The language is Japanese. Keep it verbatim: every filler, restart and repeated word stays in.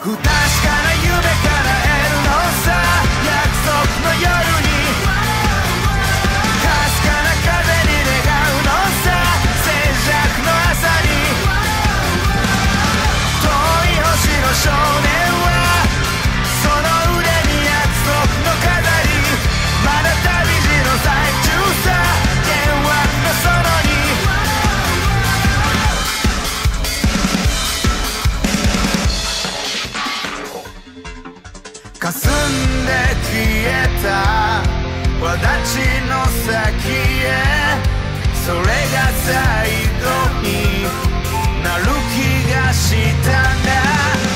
不確かな夢叶えるのさ、約束の夜にかすかな風に願うのさ、静寂の朝に遠い星の少年はその腕に約束の飾り、まだ旅路の最中さ、幻惑のそのに霞んで消えた轍の先へ、それが最後になる気がしたんだ。